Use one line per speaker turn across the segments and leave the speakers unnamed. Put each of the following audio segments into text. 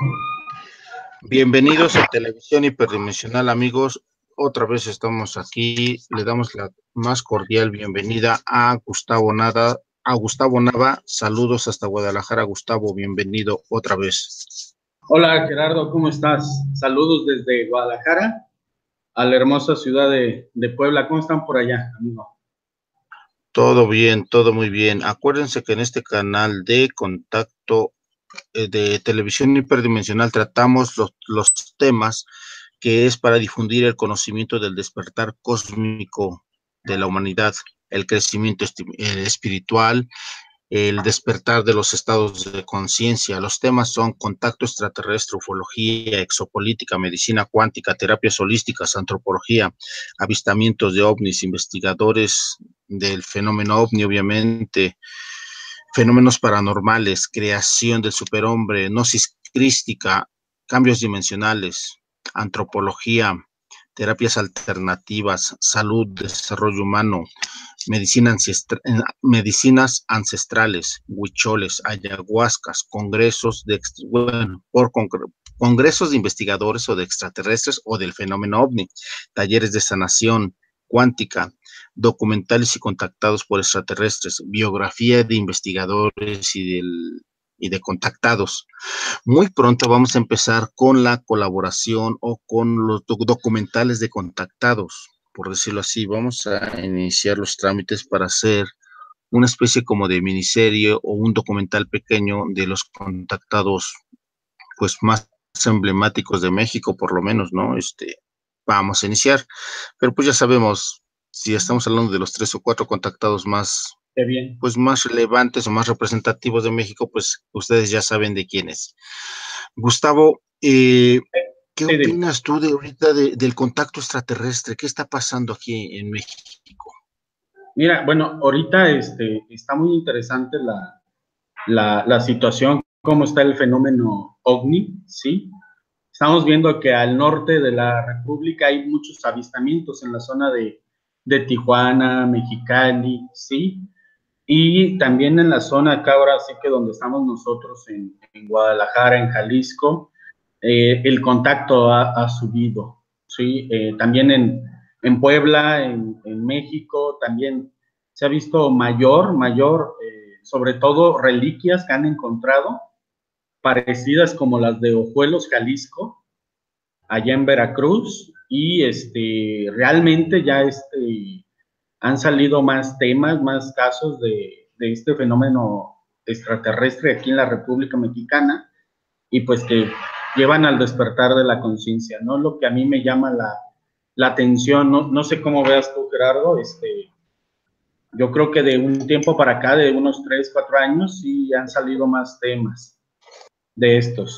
Bienvenidos a Televisión Hiperdimensional, amigos. Otra vez estamos aquí. Le damos la más cordial bienvenida a Gustavo Nava. Saludos hasta Guadalajara, Gustavo. Bienvenido otra vez.
Hola, Gerardo, ¿cómo estás? Saludos desde Guadalajara a la hermosa ciudad de Puebla. ¿Cómo están por allá, amigo?
Todo bien, todo muy bien. Acuérdense que en este canal de contacto de Televisión Hiperdimensional tratamos los temas que es para difundir el conocimiento del despertar cósmico de la humanidad, el crecimiento espiritual, el despertar de los estados de conciencia. Los temas son contacto extraterrestre, ufología, exopolítica, medicina cuántica, terapias holísticas, antropología, avistamientos de ovnis, investigadores del fenómeno ovni, obviamente, fenómenos paranormales, creación del superhombre, gnosis crística, cambios dimensionales, antropología, terapias alternativas, salud, desarrollo humano, medicinas ancestrales, huicholes, ayahuascas, congresos congresos de investigadores o de extraterrestres o del fenómeno ovni, talleres de sanación cuántica, documentales y contactados por extraterrestres, biografía de investigadores y de contactados. Muy pronto vamos a empezar con la colaboración o con los documentales de contactados, por decirlo así. Vamos a iniciar los trámites para hacer una especie como de miniserie o un documental pequeño de los contactados, pues más emblemáticos de México, por lo menos, ¿no? Vamos a iniciar, pero pues ya sabemos, si estamos hablando de los 3 o 4 contactados más, pues más relevantes o más representativos de México, pues ustedes ya saben de quiénes. Gustavo, ¿qué opinas tú de ahorita del contacto extraterrestre? ¿Qué está pasando aquí en México?
Mira, bueno, ahorita está muy interesante la situación, cómo está el fenómeno OVNI, ¿sí? Estamos viendo que al norte de la República hay muchos avistamientos en la zona de Tijuana, Mexicali, ¿sí? Y también en la zona acá, ahora sí que donde estamos nosotros en Guadalajara, en Jalisco, el contacto ha subido, ¿sí? También en Puebla, en México, también se ha visto mayor, sobre todo reliquias que han encontrado, parecidas como las de Ojuelos, Jalisco, allá en Veracruz, y realmente ya han salido más temas, más casos de este fenómeno extraterrestre aquí en la República Mexicana, y pues que llevan al despertar de la conciencia, ¿no? Lo que a mí me llama la atención, no sé cómo veas tú, Gerardo, yo creo que de un tiempo para acá, de unos 3, 4 años, sí han salido más temas de estos.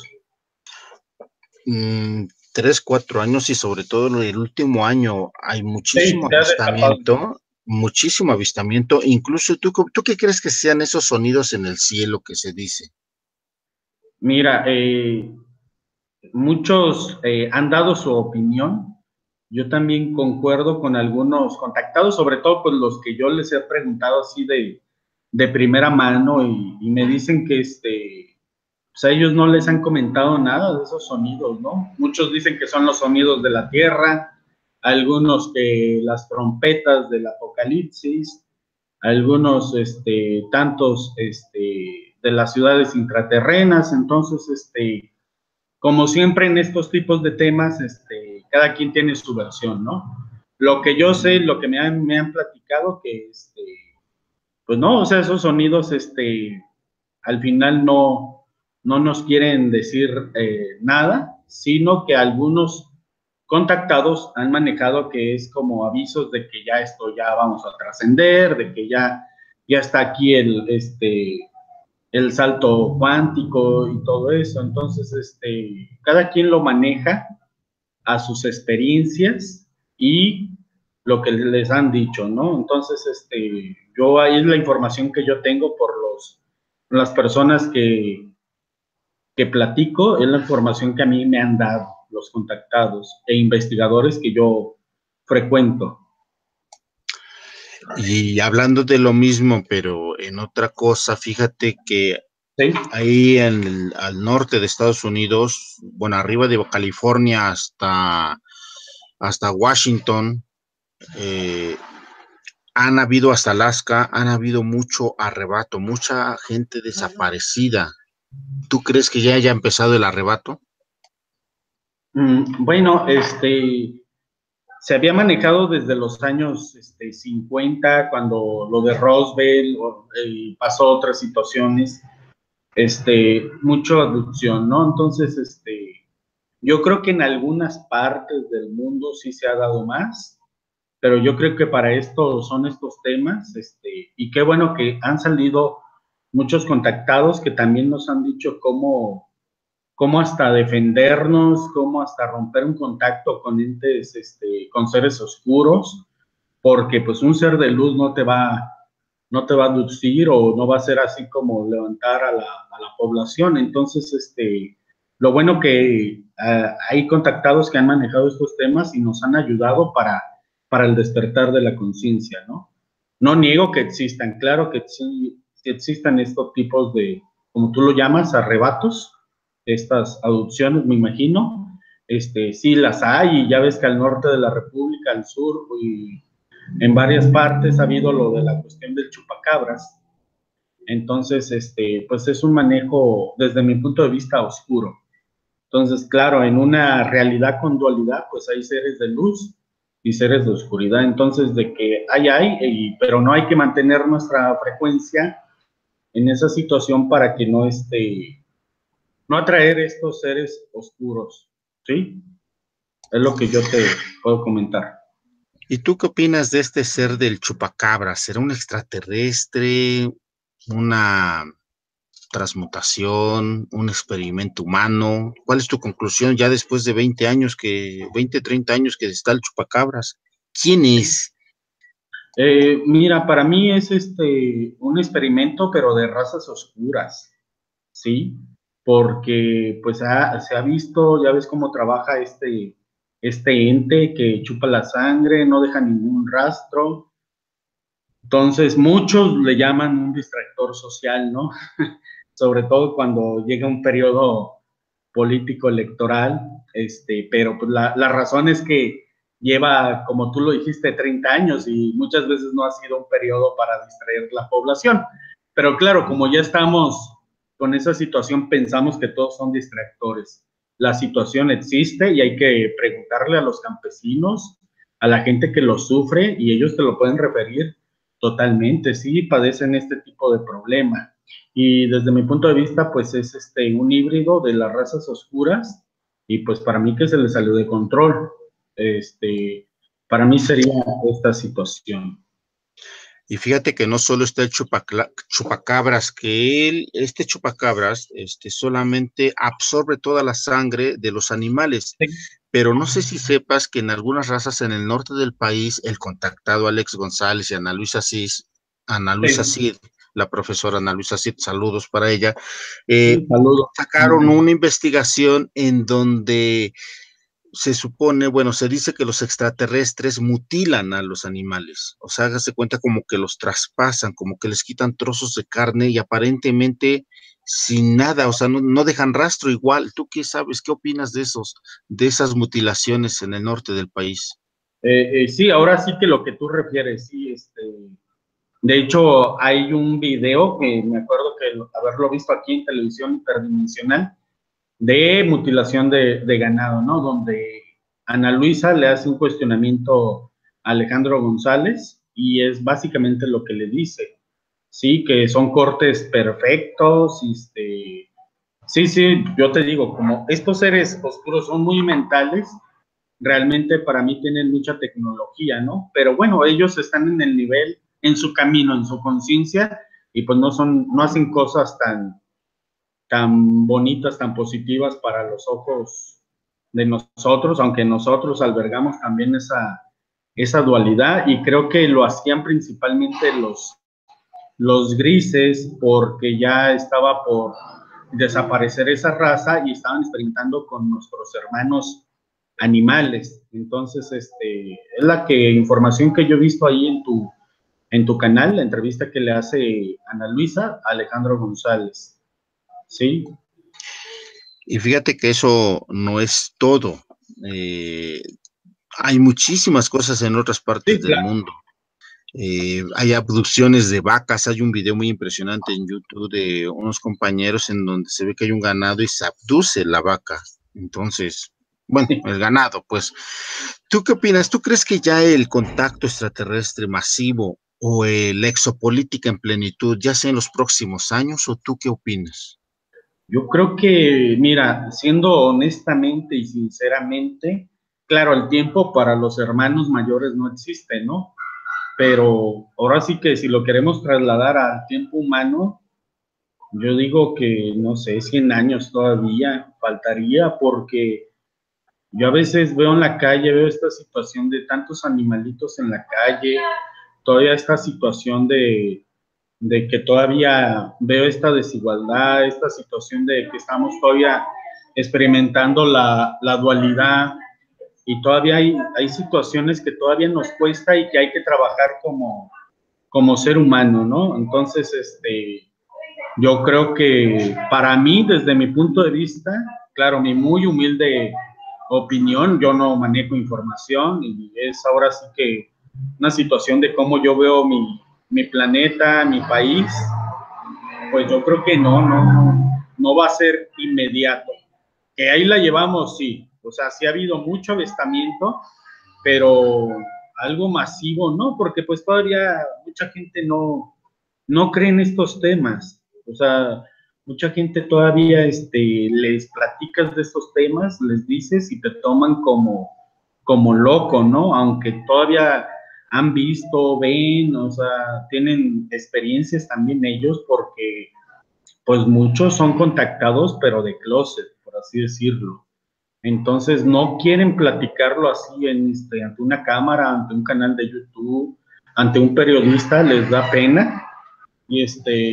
3, 4 años y sobre todo en el último año hay muchísimo avistamiento, incluso ¿tú qué crees que sean esos sonidos en el cielo que se dice?
Mira, muchos han dado su opinión. Yo también concuerdo con algunos contactados, sobre todo con los que yo les he preguntado así de primera mano, y me dicen que pues a ellos no les han comentado nada de esos sonidos, ¿no? Muchos dicen que son los sonidos de la tierra, algunos que las trompetas del apocalipsis, algunos tantos de las ciudades intraterrenas. Entonces, como siempre en estos tipos de temas, cada quien tiene su versión, ¿no? Lo que yo sé, lo que me han platicado, que pues no, o sea, esos sonidos al final no nos quieren decir nada, sino que algunos contactados han manejado que es como avisos de que ya vamos a trascender, de que ya está aquí el salto cuántico y todo eso. Entonces, cada quien lo maneja a sus experiencias y lo que les han dicho, ¿no? Entonces, yo ahí es la información que yo tengo por las personas que platico, es la información que a mí me han dado los contactados e investigadores que yo frecuento.
Y hablando de lo mismo, pero en otra cosa, fíjate que
Sí.
Ahí al norte de Estados Unidos, bueno, arriba de California hasta Washington, eh, han habido hasta Alaska, han habido mucho arrebato, mucha gente desaparecida. ¿Tú crees que ya haya empezado el arrebato?
Bueno, se había manejado desde los años 50, cuando lo de Roswell, pasó otras situaciones, mucha abducción, ¿no? Entonces, yo creo que en algunas partes del mundo sí se ha dado más, pero yo creo que para esto son estos temas, y qué bueno que han salido muchos contactados que también nos han dicho cómo hasta defendernos, cómo hasta romper un contacto con entes, con seres oscuros, porque pues un ser de luz no te va a aducir o no va a ser así como levantar a la población. Entonces, lo bueno que hay contactados que han manejado estos temas y nos han ayudado para el despertar de la conciencia, ¿no? No niego que existan, claro que sí, sí existan estos tipos de, como tú lo llamas, arrebatos, estas adopciones, me imagino. Sí las hay, y ya ves que al norte de la República, al sur y en varias partes ha habido lo de la cuestión del chupacabras. Entonces, pues es un manejo desde mi punto de vista oscuro. Entonces, claro, en una realidad con dualidad, pues hay seres de luz y seres de oscuridad. Entonces, de que pero no hay que mantener nuestra frecuencia en esa situación para que no atraer estos seres oscuros, ¿sí? Es lo que yo te puedo comentar.
¿Y tú qué opinas de este ser del chupacabra? ¿Será un extraterrestre, una transmutación, un experimento humano? ¿Cuál es tu conclusión ya después de 20, 30 años que está el chupacabras? ¿Quién es?
Mira, para mí es un experimento, pero de razas oscuras, ¿sí? Porque pues se ha visto, ya ves cómo trabaja este ente que chupa la sangre, no deja ningún rastro. Entonces, muchos le llaman un distractor social, ¿no? Sobre todo cuando llega un periodo político electoral, pero pues la razón es que lleva, como tú lo dijiste, 30 años y muchas veces no ha sido un periodo para distraer la población. Pero claro, como ya estamos con esa situación, pensamos que todos son distractores. La situación existe y hay que preguntarle a los campesinos, a la gente que lo sufre, y ellos te lo pueden referir totalmente, sí, padecen este tipo de problema. Y desde mi punto de vista, pues es un híbrido de las razas oscuras, y pues para mí que se le salió de control. Para mí sería esta situación.
Y fíjate que no solo está el chupacabras, que este chupacabras, solamente absorbe toda la sangre de los animales.
Sí,
Pero no sé si sepas que en algunas razas en el norte del país, el contactado Alex González y Ana Luisa
sí,
Cid, la profesora Ana Luisa Cid, saludos para ella,
sí, saludos.
sacaron una investigación en donde se supone, bueno, se dice que los extraterrestres mutilan a los animales, o sea, hágase cuenta como que los traspasan, como que les quitan trozos de carne y aparentemente sin nada, o sea, no dejan rastro igual. ¿Tú qué sabes? ¿Qué opinas de esas mutilaciones en el norte del país?
Sí, ahora sí que lo que tú refieres, sí, de hecho, hay un video que me acuerdo que haberlo visto aquí en televisión hiperdimensional de mutilación de ganado, ¿no? Donde Ana Luisa le hace un cuestionamiento a Alejandro González y es básicamente lo que le dice, sí, que son cortes perfectos, sí, sí, yo te digo, como estos seres oscuros son muy mentales, realmente para mí tienen mucha tecnología, ¿no? Pero bueno, ellos están en el nivel, en su camino, en su conciencia, y pues no hacen cosas tan bonitas, tan positivas para los ojos de nosotros, aunque nosotros albergamos también esa dualidad, y creo que lo hacían principalmente los grises, porque ya estaba por desaparecer esa raza y estaban experimentando con nuestros hermanos animales. Entonces, es la información que yo he visto ahí en tu canal, la entrevista que le hace Ana Luisa a Alejandro González. Sí,
Y fíjate que eso no es todo. Hay muchísimas cosas en otras partes
sí,
del
claro.
mundo. Hay abducciones de vacas. Hay un video muy impresionante en YouTube de unos compañeros en donde se ve que hay un ganado y se abduce la vaca. Entonces, bueno, el ganado, pues. ¿Tú qué opinas? ¿Tú crees que ya el contacto extraterrestre masivo o la exopolítica en plenitud ya sea en los próximos años o tú qué opinas?
Yo creo que, mira, siendo honestamente y sinceramente, claro, el tiempo para los hermanos mayores no existe, ¿no? Pero ahora sí que si lo queremos trasladar al tiempo humano, yo digo que, no sé, 100 años todavía faltaría, porque yo a veces veo en la calle, veo esta situación de tantos animalitos en la calle, todavía esta situación de que todavía veo esta desigualdad, esta situación de que estamos todavía experimentando la dualidad, y todavía hay situaciones que todavía nos cuesta y que hay que trabajar como ser humano, ¿no? Entonces, yo creo que para mí, desde mi punto de vista, claro, mi muy humilde opinión, yo no manejo información y es ahora sí que una situación de cómo yo veo mi planeta, mi país, pues yo creo que no va a ser inmediato. Que ahí la llevamos, sí. O sea, sí ha habido mucho avistamiento, pero algo masivo, ¿no? Porque pues todavía mucha gente no cree en estos temas. O sea, mucha gente todavía les platicas de estos temas, les dices y te toman como loco, ¿no? Aunque todavía han visto, ven, o sea, tienen experiencias también ellos, porque pues muchos son contactados, pero de closet, por así decirlo. Entonces no quieren platicarlo así ante una cámara, ante un canal de YouTube, ante un periodista, les da pena. Y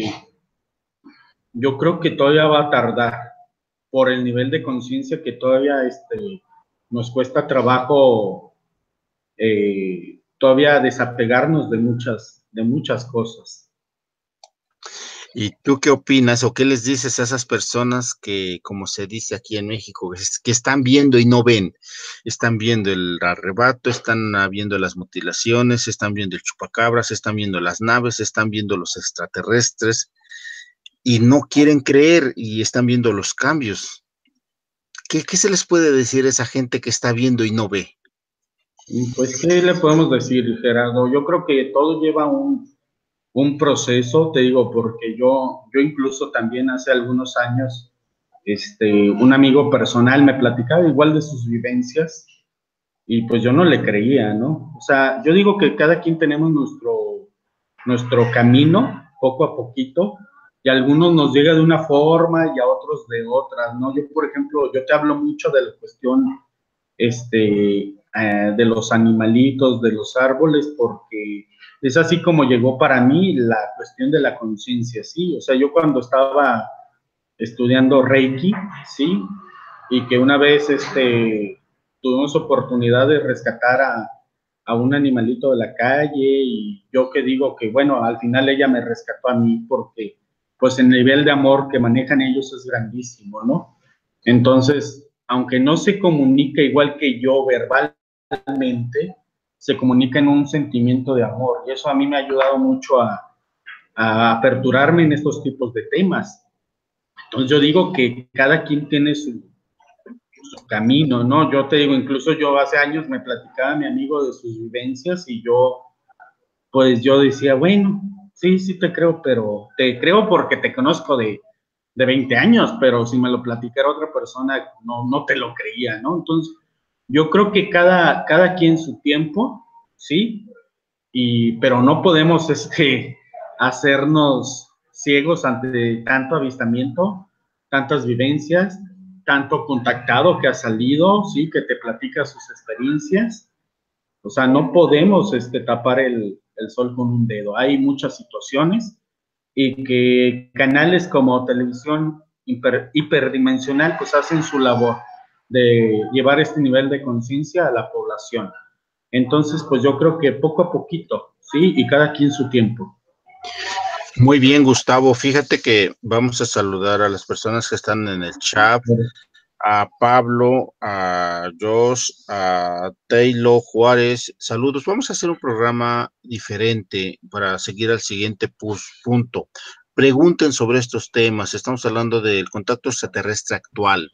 yo creo que todavía va a tardar por el nivel de conciencia que todavía nos cuesta trabajo, todavía desapegarnos de muchas cosas.
¿Y tú qué opinas o qué les dices a esas personas que, como se dice aquí en México, que están viendo y no ven? Están viendo el arrebato, están viendo las mutilaciones, están viendo el chupacabras, están viendo las naves, están viendo los extraterrestres y no quieren creer y están viendo los cambios. ¿Qué se les puede decir a esa gente que está viendo y no ve?
Pues, ¿qué le podemos decir, Gerardo? Yo creo que todo lleva un proceso, te digo, porque yo incluso también hace algunos años, un amigo personal me platicaba igual de sus vivencias y pues yo no le creía, ¿no? O sea, yo digo que cada quien tenemos nuestro camino, poco a poquito, y a algunos nos llega de una forma y a otros de otra, ¿no? Yo, por ejemplo, yo te hablo mucho de la cuestión de los animalitos, de los árboles, porque es así como llegó para mí la cuestión de la conciencia, ¿sí? O sea, yo cuando estaba estudiando Reiki, ¿sí? Y que una vez tuvimos oportunidad de rescatar a un animalito de la calle, y yo que digo que, bueno, al final ella me rescató a mí porque pues el nivel de amor que manejan ellos es grandísimo, ¿no? Entonces, aunque no se comunica igual que yo verbalmente, se comunica en un sentimiento de amor, y eso a mí me ha ayudado mucho a aperturarme en estos tipos de temas. Entonces yo digo que cada quien tiene su camino, ¿no? Yo te digo, incluso yo hace años me platicaba mi amigo de sus vivencias y pues yo decía, bueno, sí, sí te creo, pero te creo porque te conozco de 20 años, pero si me lo platicara otra persona, no te lo creía, ¿no? Entonces, yo creo que cada quien su tiempo, ¿sí? Pero no podemos hacernos ciegos ante tanto avistamiento, tantas vivencias, tanto contactado que ha salido, ¿sí? Que te platica sus experiencias. O sea, no podemos tapar el sol con un dedo. Hay muchas situaciones y que canales como televisión hiperdimensional pues hacen su labor de llevar este nivel de conciencia a la población. Entonces, pues yo creo que poco a poquito, ¿sí? Y cada quien su tiempo.
Muy bien, Gustavo. Fíjate que vamos a saludar a las personas que están en el chat, a Pablo, a Josh, a Taylor Juárez. Saludos. Vamos a hacer un programa diferente para seguir al siguiente punto. Pregunten sobre estos temas. Estamos hablando del contacto extraterrestre actual,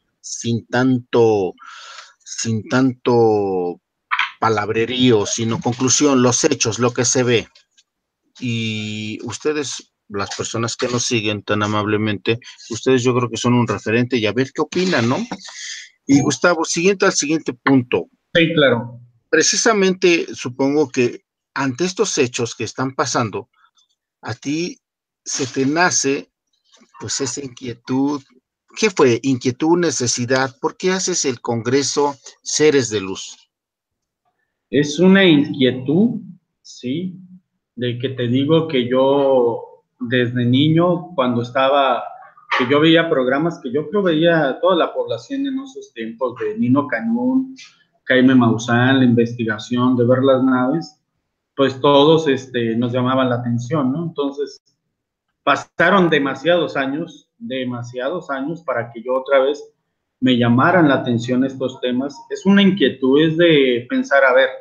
sin tanto palabrerío, sino conclusión, los hechos, lo que se ve. Y ustedes, las personas que nos siguen tan amablemente, ustedes yo creo que son un referente y a ver qué opinan, ¿no? Y Gustavo, al siguiente punto.
Sí, claro.
Precisamente supongo que ante estos hechos que están pasando, a ti se te nace pues esa inquietud. ¿Qué fue? Inquietud, necesidad. ¿Por qué haces el Congreso Seres de Luz?
Es una inquietud, sí, de que te digo que yo desde niño, cuando estaba, que yo veía programas que yo creo veía toda la población en esos tiempos de Nino Canún, Jaime Maussan, la investigación, de ver las naves, pues todos nos llamaban la atención, ¿no? Entonces, pasaron demasiados años para que yo otra vez me llamaran la atención estos temas. Es una inquietud, es de pensar, a ver,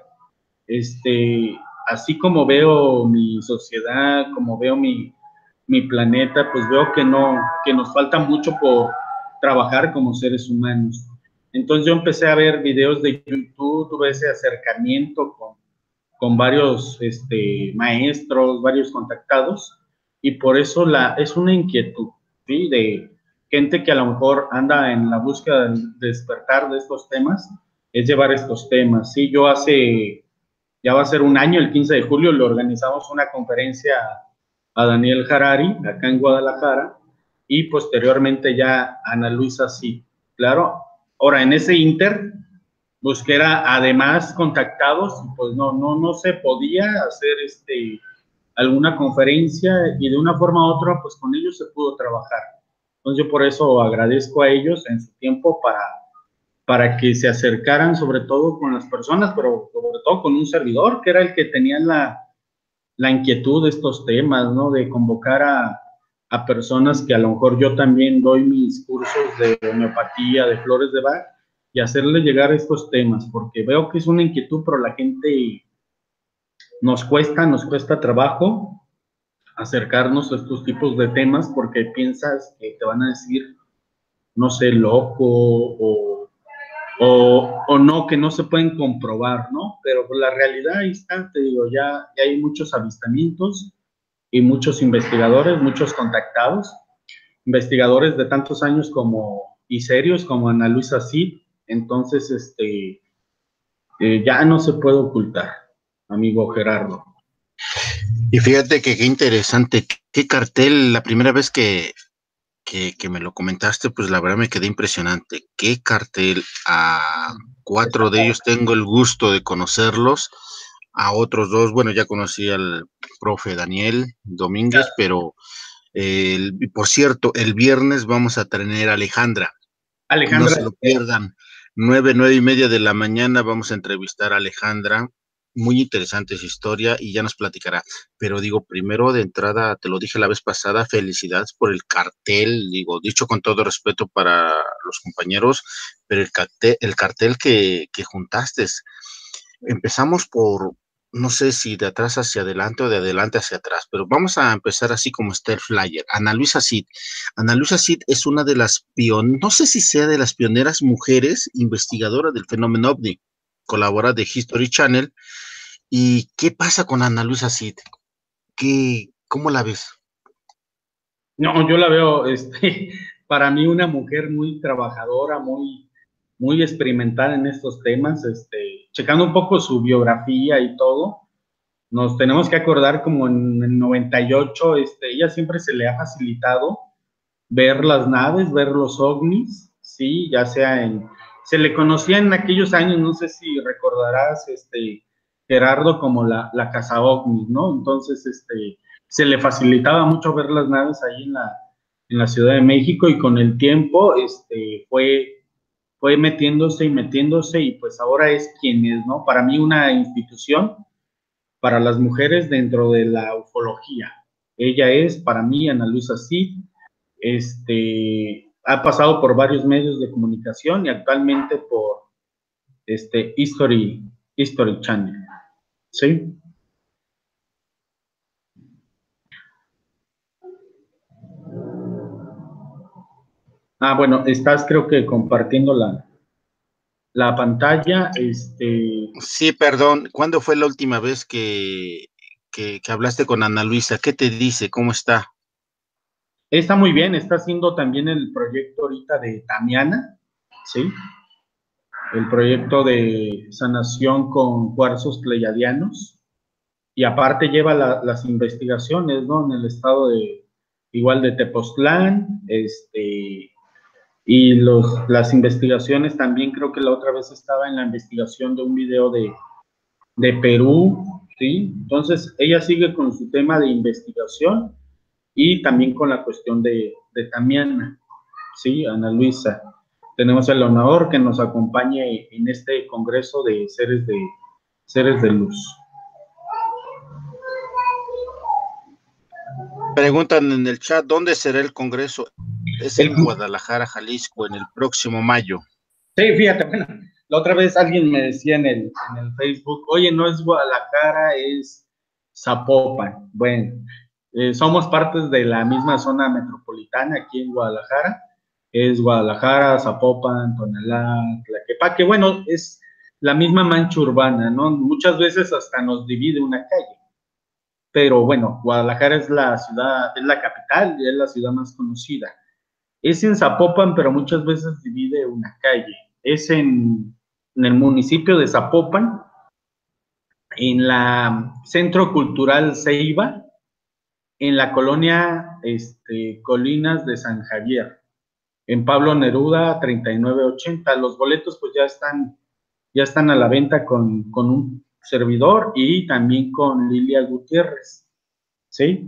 así como veo mi sociedad, como veo mi planeta, pues veo que no, que nos falta mucho por trabajar como seres humanos. Entonces yo empecé a ver videos de YouTube, tuve ese acercamiento con varios maestros, varios contactados, y por eso es una inquietud, ¿sí? De gente que a lo mejor anda en la búsqueda del despertar de estos temas, es llevar estos temas. Sí, yo ya va a ser un año, el 15 de julio, le organizamos una conferencia a Daniel Harari, acá en Guadalajara, y posteriormente ya a Ana Luisa sí. Claro, ahora en ese inter busqué además contactados, pues no se podía hacer alguna conferencia y de una forma u otra, pues con ellos se pudo trabajar. Entonces yo por eso agradezco a ellos en su tiempo para que se acercaran sobre todo con las personas, pero sobre todo con un servidor, que era el que tenía la inquietud de estos temas, ¿no? De convocar a personas que a lo mejor yo también doy mis cursos de homeopatía, de flores de Bach, y hacerles llegar estos temas, porque veo que es una inquietud, pero la gente nos cuesta trabajo acercarnos a estos tipos de temas porque piensas que te van a decir, no sé, loco o no, que no se pueden comprobar, ¿no? Pero la realidad ahí está, te digo, ya hay muchos avistamientos y muchos investigadores, muchos contactados, investigadores de tantos años como y serios como Ana Luisa Cid, entonces ya no se puede ocultar, amigo Gerardo.
Y fíjate que qué interesante, qué cartel, la primera vez que me lo comentaste, pues la verdad me quedé impresionante. Qué cartel. A 4 de ellos tengo el gusto de conocerlos. A otros 2, bueno, ya conocí al profe Daniel Domínguez, pero por cierto, el viernes vamos a tener a Alejandra. No
Alejandra,
se lo pierdan. 9:30 de la mañana vamos a entrevistar a Alejandra. Muy interesante su historia y ya nos platicará. Pero digo, primero de entrada, te lo dije la vez pasada, felicidades por el cartel, digo, dicho con todo respeto para los compañeros, pero el cartel que juntaste. Empezamos por, no sé si de atrás hacia adelante o de adelante hacia atrás, pero vamos a empezar así como está el flyer. Ana Luisa Cid. Ana Luisa Cid es una de las no sé si sea de las pioneras mujeres investigadoras del fenómeno OVNI. Colabora de History Channel. ¿Y qué pasa con Ana Luisa Cid? ¿Cómo la ves?
no, yo la veo, para mí una mujer muy trabajadora, muy experimentada en estos temas, checando un poco su biografía y todo, nos tenemos que acordar como en el 98, ella siempre se le ha facilitado ver las naves, ver los ovnis, sí, ya sea se le conocía en aquellos años, no sé si recordarás, Gerardo, como la casa ovni, ¿no? Entonces, se le facilitaba mucho ver las naves ahí en la Ciudad de México y con el tiempo, fue metiéndose y pues ahora es quien es, ¿no? Para mí una institución para las mujeres dentro de la ufología. Ella es, para mí, Ana Luisa Cid. Ha pasado por varios medios de comunicación y actualmente por History Channel. ¿Sí? Bueno, estás creo que compartiendo la pantalla.
Sí, perdón, ¿cuándo fue la última vez que hablaste con Ana Luisa? ¿Qué te dice? ¿Cómo está?
Está muy bien, está haciendo también el proyecto ahorita de Tamiana, ¿sí? El proyecto de sanación con cuarzos pleiadianos, y aparte lleva las investigaciones, ¿no? En el estado igual de Tepoztlán, y las investigaciones también, creo que la otra vez estaba en la investigación de un video de Perú, ¿sí? Entonces, ella sigue con su tema de investigación y también con la cuestión de Tamiana, ¿sí? Ana Luisa. Tenemos el honor que nos acompañe en este congreso de seres de luz.
Preguntan en el chat, ¿dónde será el congreso? Es
El,
en Guadalajara, Jalisco, en el próximo mayo.
sí, fíjate, bueno, la otra vez alguien me decía en el Facebook, oye, no es Guadalajara, es Zapopan. Bueno, somos partes de la misma zona metropolitana aquí en Guadalajara. Es Guadalajara, Zapopan, Tonalá, Tlaquepaque. Bueno, es la misma mancha urbana, ¿no? Muchas veces hasta nos divide una calle. Pero bueno, Guadalajara es la ciudad, es la capital y es la ciudad más conocida. Es en Zapopan, pero muchas veces divide una calle. Es en el municipio de Zapopan, en la Centro Cultural Ceiba, en la colonia Colinas de San Javier, en Pablo Neruda 3980. Los boletos pues ya están a la venta con un servidor y también con Lilia Gutiérrez, ¿sí?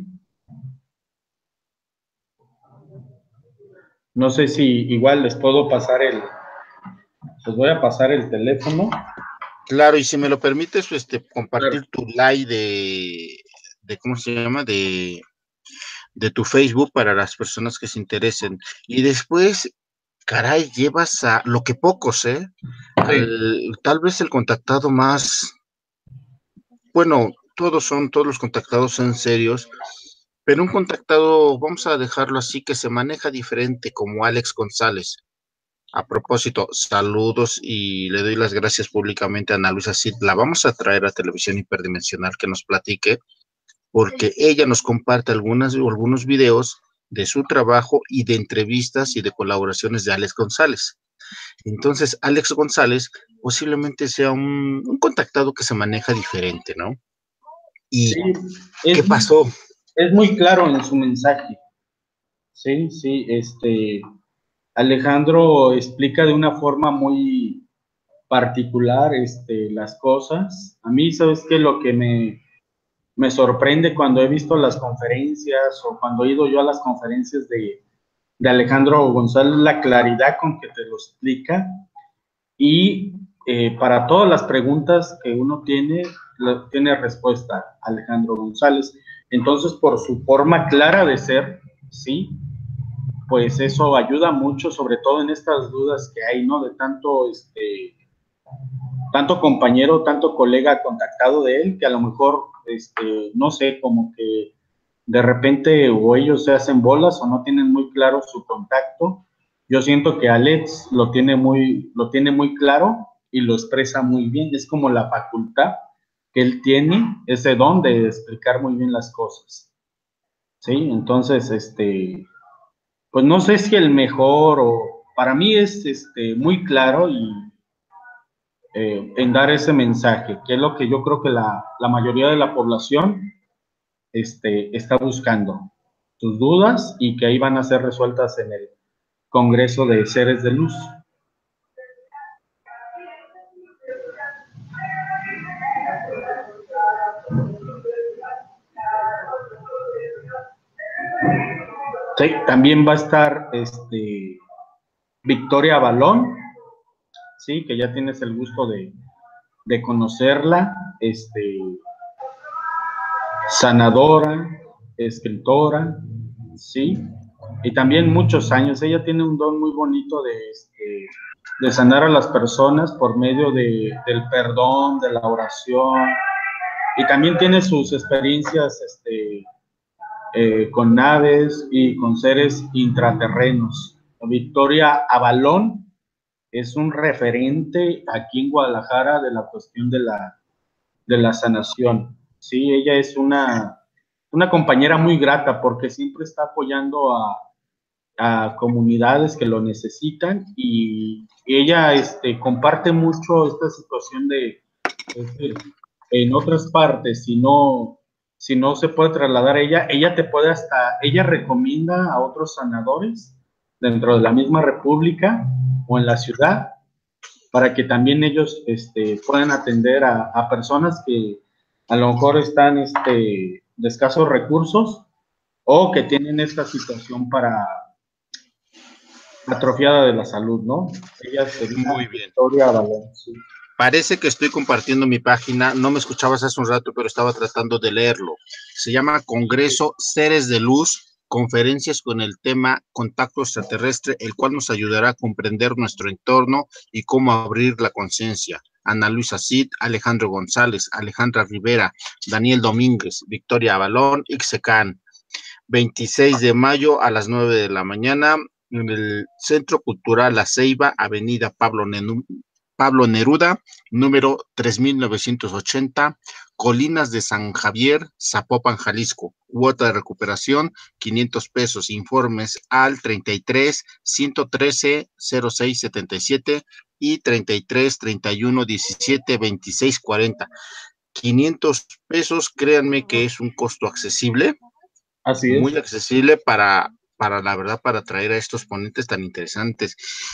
No sé si igual les puedo pasar les voy a pasar el teléfono.
Claro, y si me lo permites,
Claro.
compartir tu live ¿cómo se llama? De tu Facebook para las personas que se interesen. Y después, caray, llevas a lo que pocos, tal vez el contactado más, bueno, todos los contactados son serios, pero un contactado, vamos a dejarlo así, que se maneja diferente, como Alex González. A propósito, saludos y le doy las gracias públicamente a Ana Luisa Cid. La vamos a traer a Televisión Hiperdimensional que nos platique, porque ella nos comparte algunos videos de su trabajo y de entrevistas y de colaboraciones de Alex González. Entonces, Alex González posiblemente sea un contactado que se maneja diferente, ¿no? ¿Y
Sí,
qué pasó?
es muy claro en su mensaje. Sí, sí, Alejandro explica de una forma muy particular, las cosas. A mí, ¿sabes qué? Lo que me sorprende cuando he visto las conferencias o cuando he ido yo a las conferencias de Alejandro González, la claridad con que te lo explica, y para todas las preguntas que uno tiene respuesta Alejandro González. Entonces, por su forma clara de ser, sí, pues eso ayuda mucho, sobre todo en estas dudas que hay, ¿no? De tanto compañero, tanto colega contactado de él, que a lo mejor, no sé, como que de repente o ellos se hacen bolas o no tienen muy claro su contacto. Yo siento que Alex lo tiene muy claro y lo expresa muy bien. Es como la facultad que él tiene, ese don de explicar muy bien las cosas. ¿Sí? Entonces, pues no sé si el mejor, o para mí es muy claro y en dar ese mensaje, que es lo que yo creo que la mayoría de la población está buscando, tus dudas, y que ahí van a ser resueltas en el Congreso de Seres de Luz. Sí, también va a estar Victoria Balón, sí, que ya tienes el gusto de conocerla, sanadora, escritora, ¿sí? Y también muchos años. Ella tiene un don muy bonito de sanar a las personas por medio del perdón, de la oración, y también tiene sus experiencias con naves y con seres intraterrenos. Victoria Avalón es un referente aquí en Guadalajara de la cuestión de la sanación. Sí, ella es una compañera muy grata porque siempre está apoyando a comunidades que lo necesitan, y ella comparte mucho esta situación de, es decir, en otras partes, si no se puede trasladar ella te puede ella recomienda a otros sanadores dentro de la misma república o en la ciudad para que también ellos puedan atender a personas que a lo mejor están de escasos recursos o que tienen esta situación para atrofiada de la salud, ¿no? Ella sería
Muy bien.
Victoria Avalón, sí.
Parece que estoy compartiendo mi página. No me escuchabas hace un rato, pero estaba tratando de leerlo. Se llama Congreso Seres de Luz, conferencias con el tema Contacto Extraterrestre, el cual nos ayudará a comprender nuestro entorno y cómo abrir la conciencia. Ana Luisa Cid, Alejandro González, Alejandra Rivera, Daniel Domínguez, Victoria Avalón, Ixecán. 26 de mayo a las 9 de la mañana en el Centro Cultural La Ceiba, Avenida Pablo Neruda, número 3980, Colinas de San Javier, Zapopan, Jalisco. Cuota de recuperación, 500 pesos. Informes al 33 113 06 77 y 33 31 17 26 40. 500 pesos, créanme que es un costo accesible,
Así
muy
es.
accesible para la verdad, para traer a estos ponentes tan interesantes.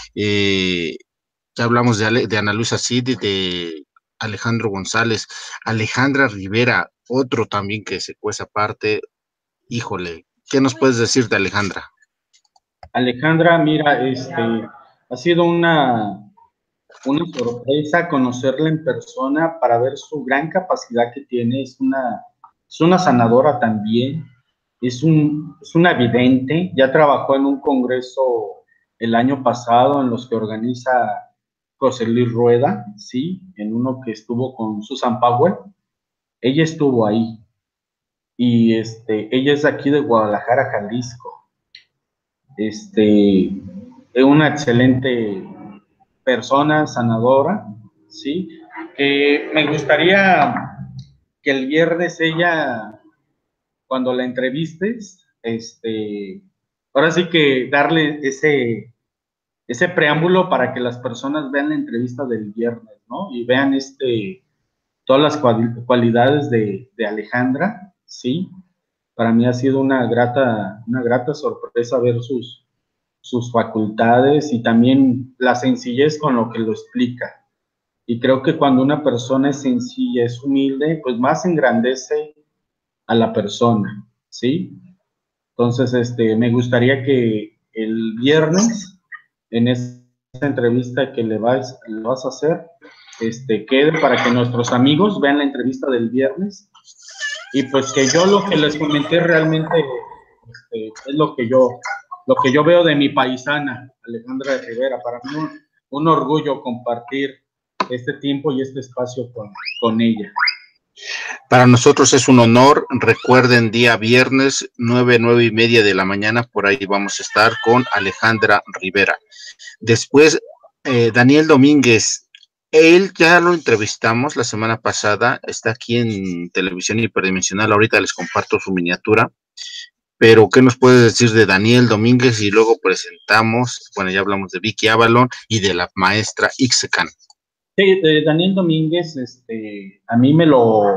Ya hablamos de Ana Luisa Cid y de Alejandro González, Alejandra Rivera, otro también que se cueza aparte. Híjole, ¿qué nos puedes decir de Alejandra?
Alejandra, mira, ha sido una sorpresa conocerla en persona para ver su gran capacidad que tiene. Es una sanadora también, es una vidente. Ya trabajó en un congreso el año pasado en los que organiza José Luis Rueda, sí, en uno que estuvo con Susan Powell. Ella estuvo ahí, y ella es aquí de Guadalajara, Jalisco. Es una excelente persona, sanadora, ¿sí? Me gustaría que el viernes ella, cuando la entrevistes, ahora sí que darle ese preámbulo para que las personas vean la entrevista del viernes, ¿no? Y vean todas las cualidades de Alejandra, ¿sí? Para mí ha sido una grata sorpresa ver sus facultades y también la sencillez con lo que lo explica. Y creo que cuando una persona es sencilla, es humilde, pues más engrandece a la persona, ¿sí? Entonces, me gustaría que el viernes, en esta entrevista que le vas a hacer, quede para que nuestros amigos vean la entrevista del viernes. Y pues que yo lo que les comenté realmente es lo que yo veo de mi paisana, Alejandra Rivera. Para mí un orgullo compartir este tiempo y este espacio con ella.
Para nosotros es un honor. Recuerden, día viernes, 9 y media de la mañana, por ahí vamos a estar con Alejandra Rivera. Después, Daniel Domínguez, él ya lo entrevistamos la semana pasada, está aquí en Televisión Hiperdimensional, ahorita les comparto su miniatura, pero ¿qué nos puedes decir de Daniel Domínguez? Y luego presentamos, bueno, ya hablamos de Vicky Avalon y de la maestra Ixecán.
Sí, Daniel Domínguez, a mí me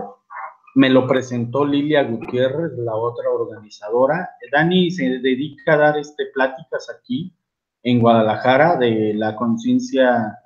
lo presentó Lilia Gutiérrez, la otra organizadora. Dani se dedica a dar pláticas aquí en Guadalajara de la conciencia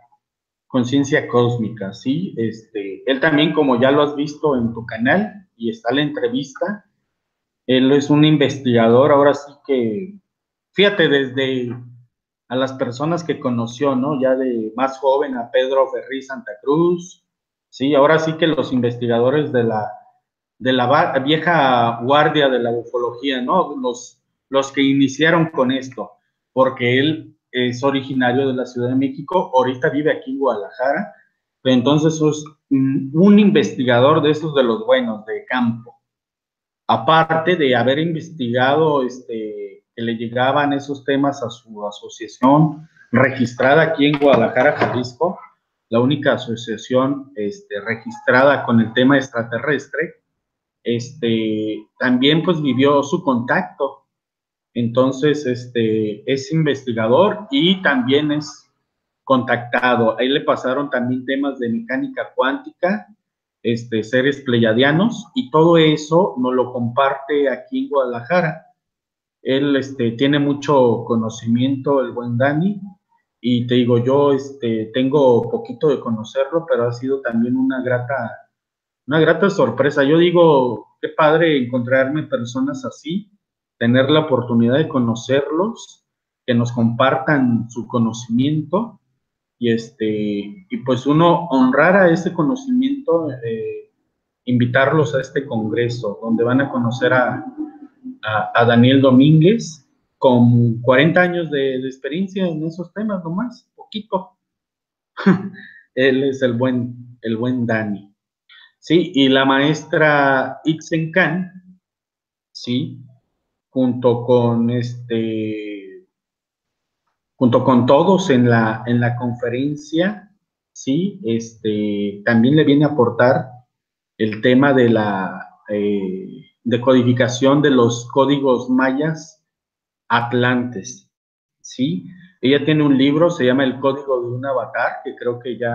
cósmica, ¿sí? Él también, como ya lo has visto en tu canal y está la entrevista, él es un investigador, ahora sí que, fíjate, desde a las personas que conoció, ¿no? Ya de más joven, a Pedro Ferri Santa Cruz, sí, ahora sí que los investigadores de la vieja guardia de la ufología, ¿no? Los que iniciaron con esto, porque él es originario de la Ciudad de México, ahorita vive aquí en Guadalajara, pero entonces es un investigador de esos de los buenos, de campo. Aparte de haber investigado, que le llegaban esos temas a su asociación registrada aquí en Guadalajara, Jalisco, la única asociación registrada con el tema extraterrestre, también pues vivió su contacto. Entonces, es investigador y también es contactado. Ahí le pasaron también temas de mecánica cuántica, seres pleiadianos, y todo eso nos lo comparte aquí en Guadalajara. Él tiene mucho conocimiento, el buen Dani, y te digo, yo tengo poquito de conocerlo, pero ha sido también una grata sorpresa. Yo digo, qué padre encontrarme personas así, tener la oportunidad de conocerlos, que nos compartan su conocimiento y pues uno honrar a ese conocimiento, invitarlos a este congreso, donde van a conocer a Daniel Domínguez, con 40 años de experiencia en esos temas, nomás, poquito. Él es el buen Dani. Sí, y la maestra Itzen Khan, sí, junto con junto con todos en la conferencia, sí, también le viene a aportar el tema de la decodificación de los códigos mayas atlantes, sí. Ella tiene un libro, se llama El Código de un Avatar, que creo que ya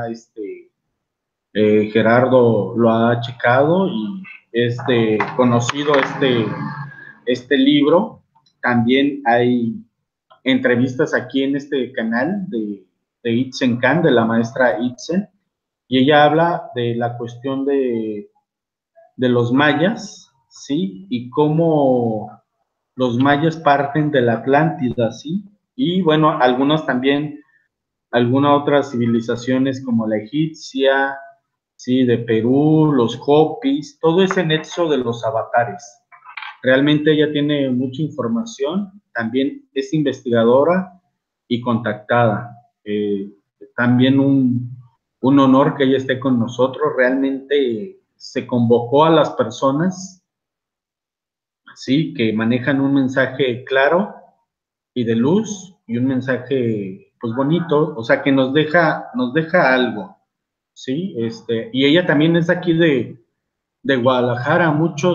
Gerardo lo ha checado y es conocido este libro. También hay entrevistas aquí en este canal de Itzen Khan, de la maestra Itzen, y ella habla de la cuestión de los mayas, ¿sí? Y cómo los mayas parten de la Atlántida, ¿sí? Y bueno, algunos también, algunas otras civilizaciones como la egipcia, ¿sí? De Perú, los Hopis, todo ese nexo de los avatares. Realmente ella tiene mucha información, también es investigadora y contactada. También un honor que ella esté con nosotros. Realmente se convocó a las personas, sí, que manejan un mensaje claro y de luz y un mensaje, pues bonito, o sea, que nos deja algo, sí, y ella también es aquí de Guadalajara.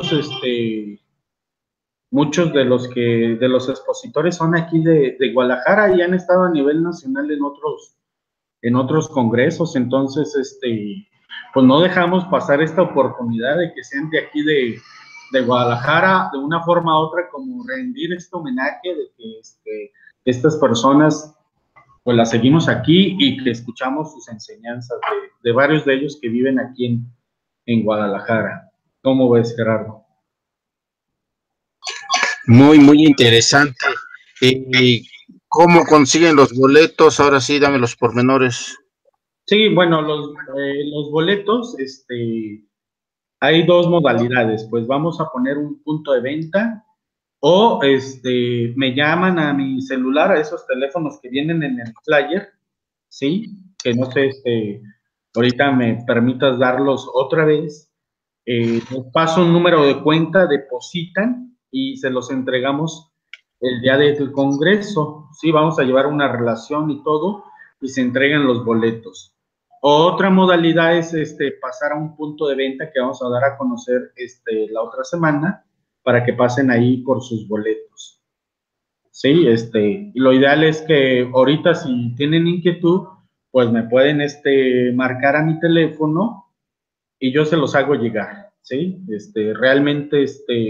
Muchos de los expositores son aquí de Guadalajara y han estado a nivel nacional en otros congresos. Entonces, pues no dejamos pasar esta oportunidad de que sean de aquí de Guadalajara, de una forma u otra, como rendir este homenaje de que estas personas, pues las seguimos aquí y que escuchamos sus enseñanzas de varios de ellos que viven aquí en Guadalajara. ¿Cómo ves, Gerardo?
Muy, muy interesante. ¿Cómo consiguen los boletos? Ahora sí, dame los pormenores.
Sí, bueno, los boletos, hay dos modalidades. Pues vamos a poner un punto de venta o me llaman a mi celular, a esos teléfonos que vienen en el flyer, ¿sí? Que no sé, ahorita me permitas darlos otra vez. Les paso un número de cuenta, depositan y se los entregamos el día del congreso. Sí, vamos a llevar una relación y todo y se entregan los boletos. Otra modalidad es pasar a un punto de venta que vamos a dar a conocer la otra semana para que pasen ahí por sus boletos. Sí, lo ideal es que ahorita si tienen inquietud, pues me pueden marcar a mi teléfono y yo se los hago llegar, ¿sí? Realmente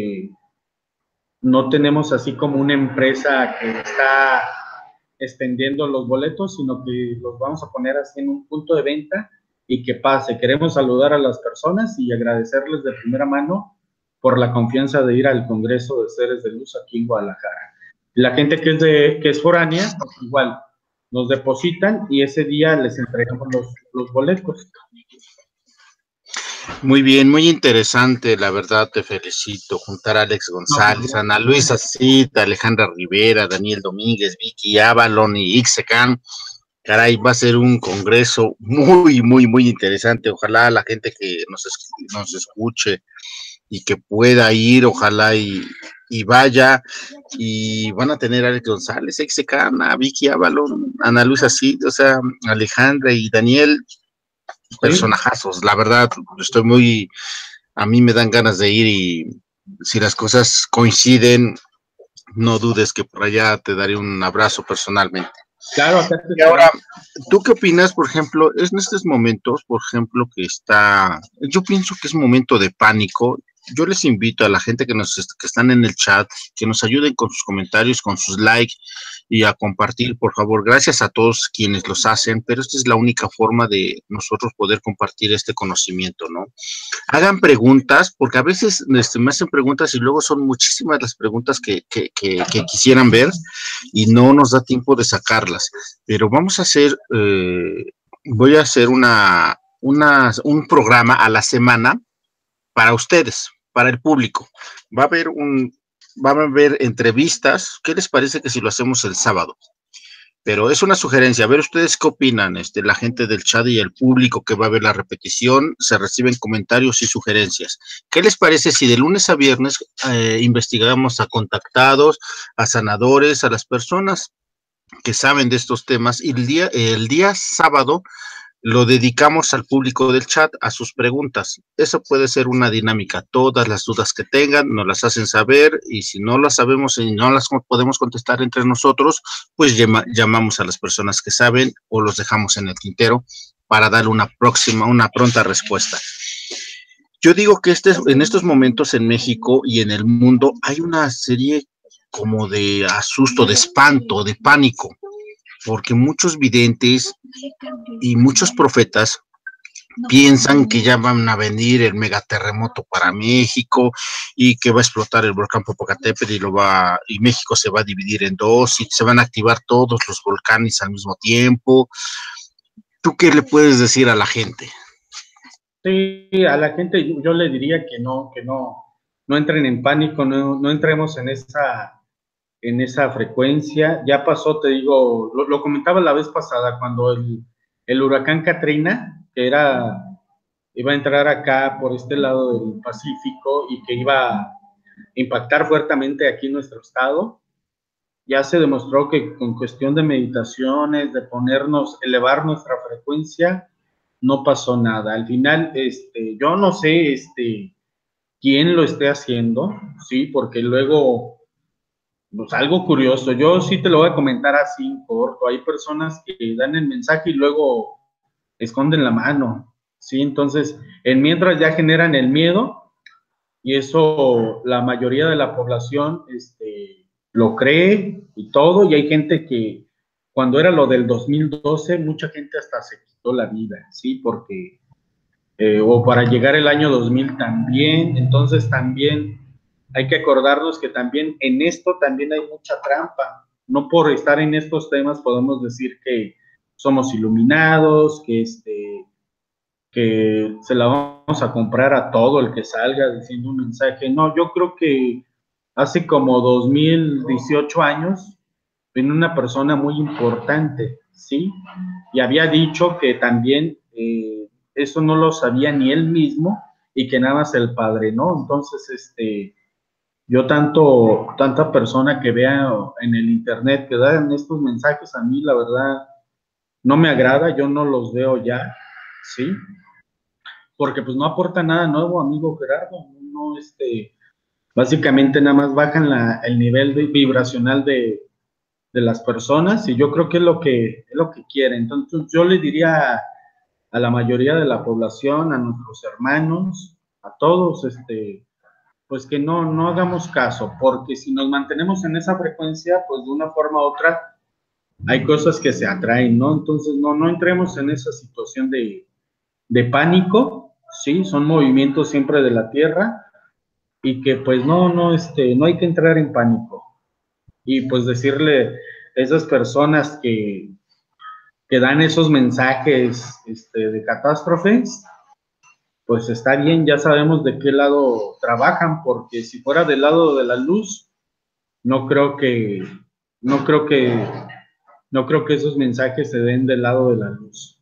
no tenemos así como una empresa que está extendiendo los boletos, sino que los vamos a poner así en un punto de venta y que pase. Queremos saludar a las personas y agradecerles de primera mano por la confianza de ir al Congreso de Seres de Luz aquí en Guadalajara. La gente que es foránea, pues igual, nos depositan y ese día les entregamos los boletos.
Muy bien, muy interesante, la verdad te felicito. Juntar a Alex
No, pues,
González, Ana Luisa Cita, Alejandra Rivera, Daniel Domínguez, Vicky Avalon y Ixecan. Caray, va a ser un congreso muy, muy, muy interesante. Ojalá la gente que nos escuche y que pueda ir, ojalá y vaya. Y van a tener a Alex González, Ixecan, a Vicky Avalon, Ana Luisa Cita, o sea, Alejandra y Daniel,
sí.
personajazos. La verdad, estoy muy, a mí me dan ganas de ir y si las cosas coinciden, no dudes que por allá te daré un abrazo personalmente.
Claro, acá te
Y ahora,
esperamos.
¿tú qué opinas, por ejemplo, es en estos momentos, por ejemplo, yo pienso que es momento de pánico? Yo les invito a la gente que están en el chat, que nos ayuden con sus comentarios, con sus likes y a compartir, por favor. Gracias a todos quienes los hacen, pero esta es la única forma de nosotros poder compartir este conocimiento, ¿no? Hagan preguntas, porque a veces me hacen preguntas y luego son muchísimas las preguntas que quisieran ver y no nos da tiempo de sacarlas. Pero voy a hacer un programa a la semana para ustedes, para el público. Va a haber va a haber entrevistas. ¿Qué les parece que si lo hacemos el sábado? Pero es una sugerencia. A ver, ¿ustedes qué opinan? La gente del chat y el público que va a ver la repetición, se reciben comentarios y sugerencias. ¿Qué les parece si de lunes a viernes investigamos a contactados, a sanadores, a las personas que saben de estos temas y el día sábado lo dedicamos al público del chat, a sus preguntas? Eso puede ser una dinámica. Todas las dudas que tengan nos las hacen saber y si no las sabemos y no las podemos contestar entre nosotros, pues llamamos a las personas que saben o los dejamos en el tintero para dar una pronta respuesta. Yo digo que en estos momentos en México y en el mundo hay una serie como de asusto, de espanto, de pánico, porque muchos videntes y muchos profetas piensan que ya van a venir el megaterremoto para México y que va a explotar el volcán Popocatépetl y México se va a dividir en dos y se van a activar todos los volcanes al mismo tiempo. ¿Tú qué le puedes decir a la gente?
Sí, a la gente yo le diría no entren en pánico, no entremos en esa frecuencia. Ya pasó, te digo, lo comentaba la vez pasada, cuando el huracán Katrina, iba a entrar acá por este lado del Pacífico y que iba a impactar fuertemente aquí en nuestro estado, ya se demostró que con cuestión de meditaciones, de elevar nuestra frecuencia, no pasó nada. Al final, yo no sé, quién lo esté haciendo, sí, porque luego, pues algo curioso, yo sí te lo voy a comentar así en corto, hay personas que dan el mensaje y luego esconden la mano, sí, entonces, mientras ya generan el miedo, y eso la mayoría de la población, lo cree y todo, y hay gente que cuando era lo del 2012, mucha gente hasta se quitó la vida, sí, porque o para llegar el año 2000 también. Entonces también hay que acordarnos que también en esto también hay mucha trampa. No por estar en estos temas podemos decir que somos iluminados, que se la vamos a comprar a todo el que salga diciendo un mensaje. No, yo creo que hace como 2018 años vino una persona muy importante, ¿sí? Y había dicho que también eso no lo sabía ni él mismo y que nada más el padre, ¿no? Entonces, yo tanta persona que vea en el internet que dan estos mensajes, a mí la verdad no me agrada, yo no los veo ya, ¿sí? Porque pues no aporta nada nuevo, amigo Gerardo, no, básicamente nada más bajan el nivel vibracional de las personas y yo creo que es lo que quieren. Entonces yo le diría a la mayoría de la población, a nuestros hermanos, a todos, pues que no hagamos caso, porque si nos mantenemos en esa frecuencia, pues de una forma u otra hay cosas que se atraen, ¿no? Entonces no entremos en esa situación de pánico, ¿sí? Son movimientos siempre de la Tierra y que pues no hay que entrar en pánico. Y pues decirle a esas personas que dan esos mensajes de catástrofes, pues está bien, ya sabemos de qué lado trabajan, porque si fuera del lado de la luz, no creo que, no creo que, no creo que esos mensajes se den del lado de la luz.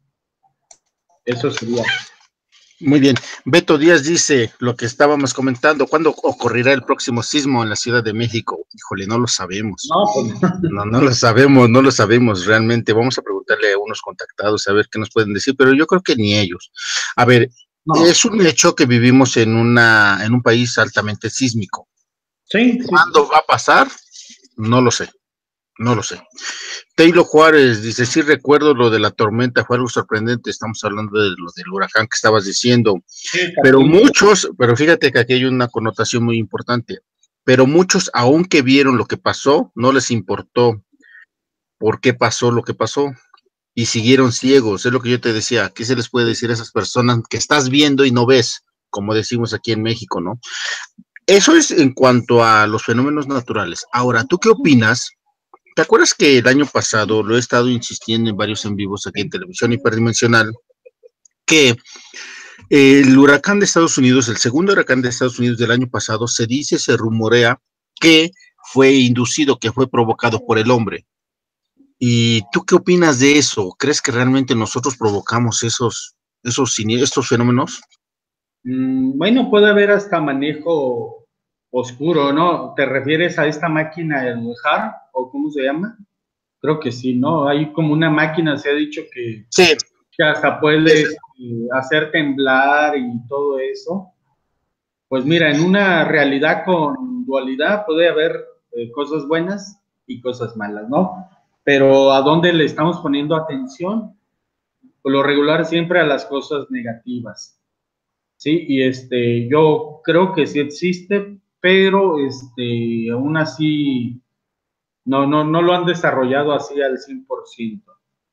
Eso sería.
Muy bien. Beto Díaz dice lo que estábamos comentando. ¿Cuándo ocurrirá el próximo sismo en la Ciudad de México? Híjole, no lo sabemos.
No, pues
No lo sabemos, no lo sabemos realmente. Vamos a preguntarle a unos contactados a ver qué nos pueden decir, pero yo creo que ni ellos. A ver,
no.
es un hecho que vivimos en un país altamente sísmico.
Sí, sí.
¿Cuándo va a pasar? No lo sé. No lo sé. Taylor Juárez dice, sí recuerdo lo de la tormenta, fue algo sorprendente, estamos hablando de lo del huracán que estabas diciendo,
Sí,
pero muchos, pero fíjate que aquí hay una connotación muy importante, pero muchos, aunque vieron lo que pasó, no les importó por qué pasó lo que pasó y siguieron ciegos, es lo que yo te decía, ¿qué se les puede decir a esas personas que estás viendo y no ves, como decimos aquí en México, ¿no? Eso es en cuanto a los fenómenos naturales. Ahora, ¿tú qué opinas? ¿Te acuerdas que el año pasado lo he estado insistiendo en varios en vivos aquí en Televisión Hiperdimensional? Que el huracán de Estados Unidos, el segundo huracán de Estados Unidos del año pasado, se dice, se rumorea que fue inducido, que fue provocado por el hombre. ¿Y tú qué opinas de eso? ¿Crees que realmente nosotros provocamos estos fenómenos?
Bueno, puede haber hasta manejo oscuro, ¿no? ¿Te refieres a esta máquina, el HAR, o cómo se llama? Creo que sí, ¿no? Hay como una máquina, se ha dicho
Sí.
que hasta puede hacer temblar y todo eso. Pues mira, en una realidad con dualidad puede haber cosas buenas y cosas malas, ¿no? Pero ¿a dónde le estamos poniendo atención? Por lo regular siempre a las cosas negativas, ¿sí? Y yo creo que sí existe, pero aún así no lo han desarrollado así al 100%.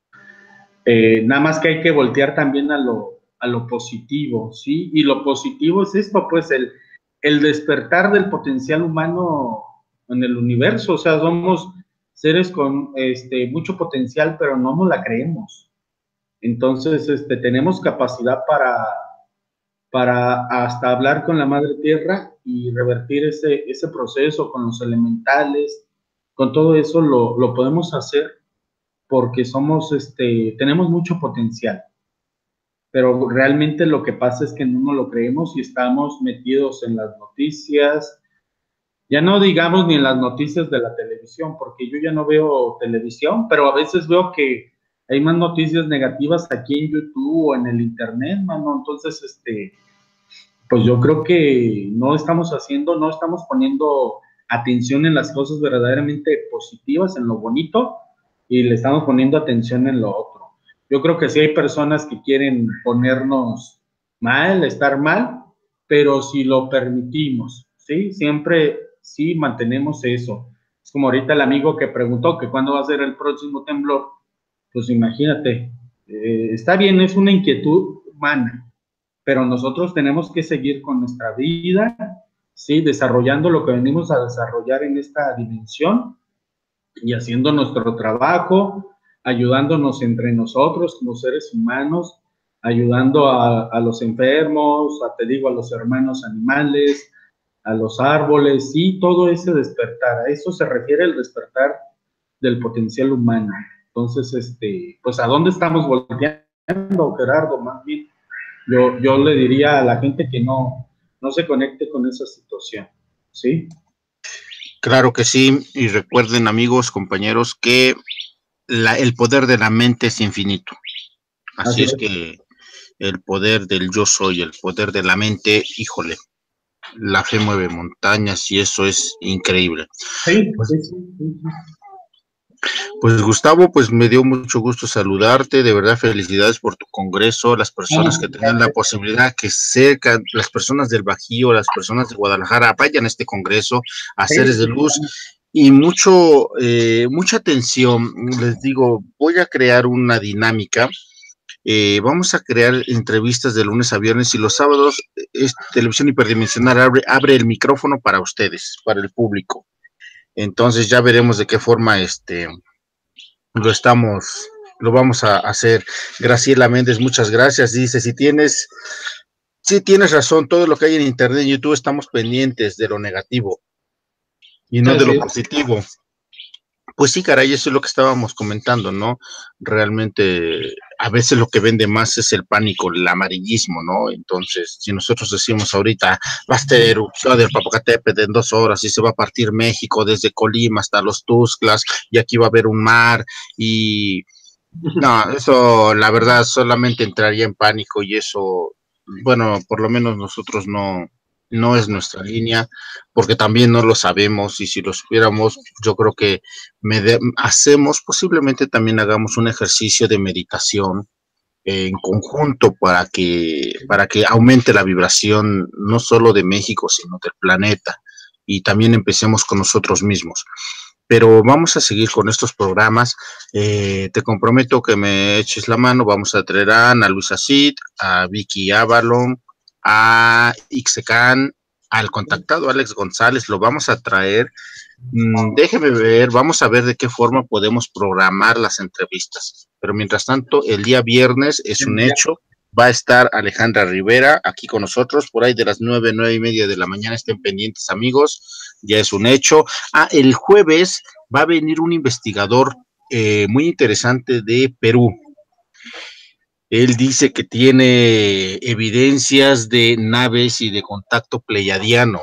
Nada más que hay que voltear también a lo positivo, ¿sí? Y lo positivo es esto, pues el despertar del potencial humano en el universo, o sea, somos seres con mucho potencial, pero no nos la creemos. Entonces, tenemos capacidad para hasta hablar con la madre tierra y revertir ese proceso con los elementales, con todo eso lo podemos hacer porque tenemos mucho potencial, pero realmente lo que pasa es que no nos lo creemos y estamos metidos en las noticias, ya no digamos ni en las noticias de la televisión, porque yo ya no veo televisión, pero a veces veo que hay más noticias negativas aquí en YouTube o en el internet, mano. Entonces, pues yo creo que no estamos poniendo atención en las cosas verdaderamente positivas, en lo bonito, y le estamos poniendo atención en lo otro. Yo creo que sí hay personas que quieren ponernos mal, estar mal, pero si lo permitimos, ¿sí? Siempre sí mantenemos eso. Es como ahorita el amigo que preguntó que cuándo va a ser el próximo temblor, pues imagínate, está bien, es una inquietud humana, pero nosotros tenemos que seguir con nuestra vida, ¿sí? Desarrollando lo que venimos a desarrollar en esta dimensión y haciendo nuestro trabajo, ayudándonos entre nosotros como seres humanos, ayudando a los enfermos, te digo, a los hermanos animales, a los árboles, y todo ese despertar. A eso se refiere el despertar del potencial humano. Entonces, pues, ¿a dónde estamos volteando, Gerardo? Más bien, yo le diría a la gente que no se conecte con esa situación, ¿sí?
Claro que sí, y recuerden amigos, compañeros, que el poder de la mente es infinito. Así es que el poder del yo soy, el poder de la mente, híjole, la fe mueve montañas y eso es increíble.
Sí,
pues,
sí, sí, sí.
Pues Gustavo, pues me dio mucho gusto saludarte, de verdad felicidades por tu congreso, las personas que tengan la posibilidad, que cerca, las personas del Bajío, las personas de Guadalajara, vayan a este congreso, a Seres de Luz, y mucha atención, les digo, voy a crear una dinámica. Vamos a crear entrevistas de lunes a viernes y los sábados Televisión Hiperdimensional abre el micrófono para ustedes, para el público. Entonces ya veremos de qué forma lo vamos a hacer. Graciela Méndez, muchas gracias. Dice, si tienes Sí, tienes razón, todo lo que hay en internet y YouTube estamos pendientes de lo negativo y no de
Así
lo
es.
positivo. Pues sí, caray, eso es lo que estábamos comentando, ¿no? Realmente, a veces lo que vende más es el pánico, el amarillismo, ¿no? Entonces, si nosotros decimos ahorita, va a estar erupción del Popocatépetl en 2 horas y se va a partir México desde Colima hasta los Tuxtlas y aquí va a haber un mar y no, eso la verdad solamente entraría en pánico y eso, bueno, por lo menos nosotros no es nuestra línea, porque también no lo sabemos y si lo supiéramos, yo creo que hacemos, posiblemente también hagamos un ejercicio de meditación en conjunto para que aumente la vibración no solo de México, sino del planeta y también empecemos con nosotros mismos. Pero vamos a seguir con estos programas. Te comprometo que me eches la mano. Vamos a traer a Ana Luisa Cid, a Vicky Avalon, a Ixecan, al contactado Alex González. Lo vamos a traer. Déjeme ver, vamos a ver de qué forma podemos programar las entrevistas. Pero mientras tanto, el día viernes es un hecho. Va a estar Alejandra Rivera aquí con nosotros, por ahí de las 9:30 de la mañana. Estén pendientes, amigos, ya es un hecho. El jueves va a venir un investigador muy interesante de Perú. Él dice que tiene evidencias de naves y de contacto pleiadiano.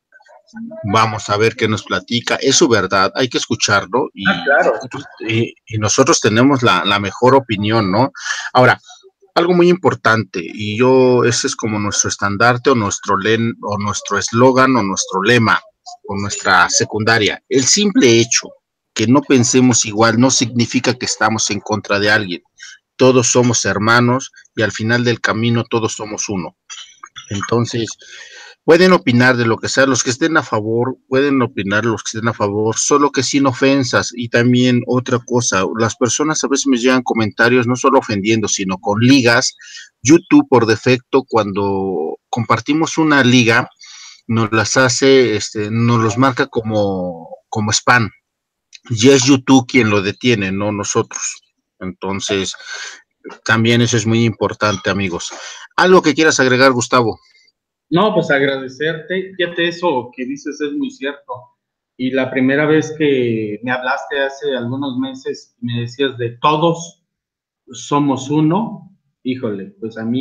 Vamos a ver qué nos platica. Es su verdad, hay que escucharlo
Claro.
y nosotros tenemos la mejor opinión, ¿no? Ahora, algo muy importante, y ese es como nuestro estandarte o nuestro eslogan o nuestro lema o nuestra secundaria. El simple hecho que no pensemos igual no significa que estamos en contra de alguien. Todos somos hermanos y al final del camino todos somos uno. Entonces, pueden opinar de lo que sea, los que estén a favor, pueden opinar los que estén a favor, solo que sin ofensas. Y también otra cosa, las personas a veces me llegan comentarios no solo ofendiendo, sino con ligas. YouTube por defecto, cuando compartimos una liga, nos las hace, nos los marca como spam. Y es YouTube quien lo detiene, no nosotros. Entonces, también eso es muy importante, amigos. ¿Algo que quieras agregar, Gustavo?
No, pues agradecerte. Fíjate, eso que dices es muy cierto. Y la primera vez que me hablaste hace algunos meses, me decías de todos somos uno, híjole, pues a mí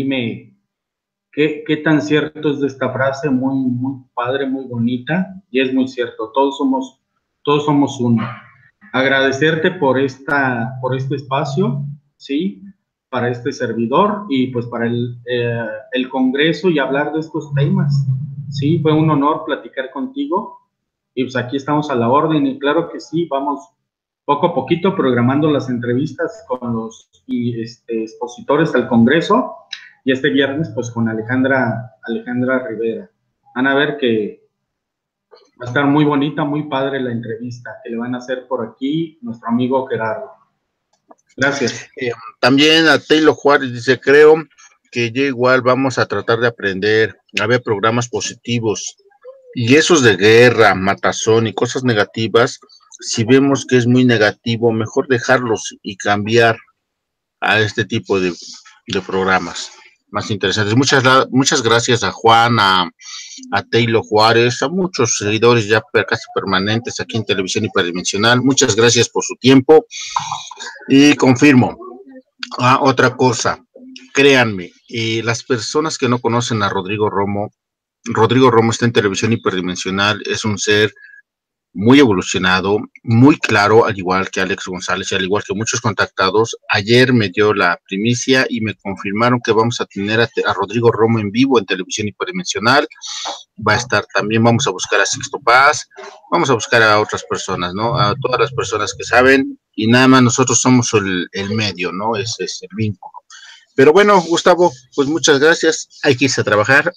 qué tan cierto es de esta frase, muy, muy padre, muy bonita, y es muy cierto, todos somos uno. Agradecerte por este espacio, ¿sí? Para este servidor y pues para el Congreso y hablar de estos temas. Sí, fue un honor platicar contigo y pues aquí estamos a la orden y claro que sí, vamos poco a poquito programando las entrevistas con los expositores al Congreso y este viernes pues con Alejandra Rivera. Van a ver que va a estar muy bonita, muy padre la entrevista que le van a hacer por aquí nuestro amigo Gerardo. Gracias.
También a Taylor Juárez dice, creo que ya igual vamos a tratar de aprender a ver programas positivos y esos de guerra, matazón y cosas negativas, si vemos que es muy negativo, mejor dejarlos y cambiar a este tipo de programas más interesantes. Muchas gracias a Juan, a Taylor Juárez, a muchos seguidores ya casi permanentes aquí en Televisión Hiperdimensional. Muchas gracias por su tiempo y confirmo. Otra cosa, créanme, las personas que no conocen a Rodrigo Romo está en Televisión Hiperdimensional, es un ser muy evolucionado, muy claro, al igual que Alex González y al igual que muchos contactados. Ayer me dio la primicia y me confirmaron que vamos a tener a Rodrigo Romo en vivo en Televisión Hiperdimensional. Va a estar también, vamos a buscar a Sixto Paz, vamos a buscar a otras personas, ¿no? A todas las personas que saben y nada más nosotros somos el medio, ¿no? Ese es el vínculo. Pero bueno, Gustavo, pues muchas gracias. Hay que irse a trabajar.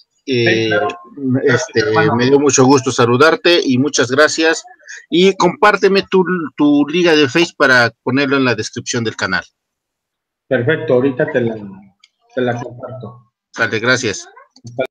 Me dio mucho gusto saludarte y muchas gracias. Y compárteme tu liga de Face para ponerlo en la descripción del canal.
Perfecto, ahorita te la comparto.
Dale, gracias.